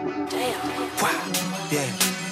Yeah.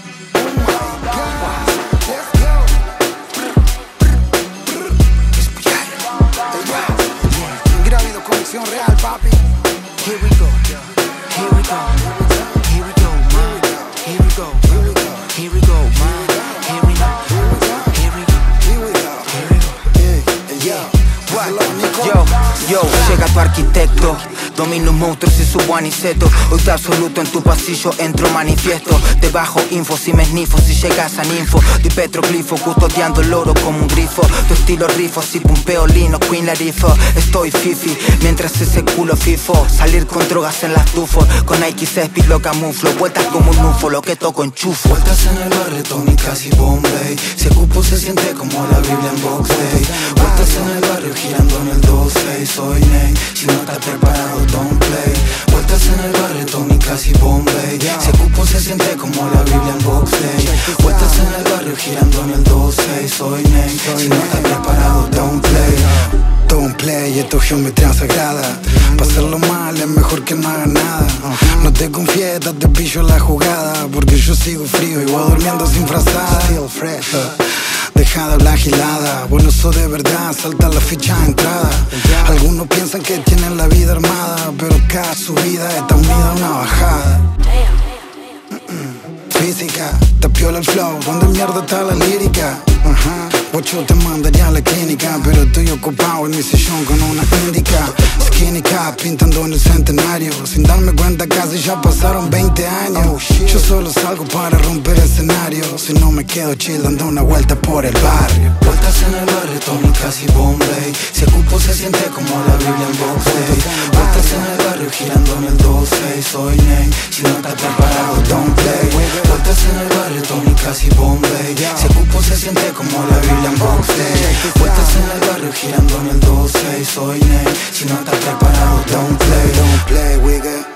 Grávido, conexión real, papi. Here we go, here we go, here we go, man. Here we go, here we go, man. Here we go, here we go, here we go. Yo, llega tu arquitecto. Domino un monstruo si subo aniceto. Hoy te absoluto en tu pasillo, entro manifiesto. Te bajo info si me snifo, si llegas a ninfo. Di petroglifo, custodiando el oro como un grifo. Tu estilo rifo, si pumpeo lino, Queen Larifo. Estoy fifi, mientras ese culo fifo. Salir con drogas en las tufos. Con Nike Cespis lo camuflo. Vueltas como un ufo, lo que toco enchufo. Vueltas en el barrio, Tony, casi Bombay. Si ocupo se siente como la Biblia en Box Day. Vueltas en el barrio, girando en el 2-6. Soy Nate, si no estás preparado, don't play. Vueltas en el barrio, Tony, casi Bombay. Si ocupo se siente como la Biblia en Box Day. Vueltas en el barrio, girando en el 2-6. Soy Nate, si no estás preparado, don't play. Don't play, esto es geometría sagrada. Pasarlo mal es mejor que no haga nada. No te confíes, date pillo a la jugada. Porque yo sigo frío y voy durmiendo sin frazada. Still fresh, deja de hablar gilada. Bueno, eso de verdad, salta la ficha de entrada. Algunos piensan que tienen la vida armada, pero cada subida está unida a una bajada. Física, te piola el flow, ¿dónde mierda está la lírica? Ocho te mandaría a la clínica, pero estoy ocupado en mi sillón con una índica. Skinny cap, pintando en el centenario. Sin darme cuenta casi ya pasaron 20 años. Yo solo salgo para romper escenario. Si no me quedo chill dando una vuelta por el barrio. Vueltas en el barrio, Tony, casi Bombay. Si ocupo se siente como la Biblia en Box Day. Vueltas en el barrio, girando en el 2-6. Soy Nate, si no estás preparado, don't play. Vueltas en el barrio, Tony, casi Bombay. Si ocupo se siente como la Biblia en Box Day. Vueltas en el barrio, girando en el 2-6. Soy Nate, si no estás preparado, don't play, wigga.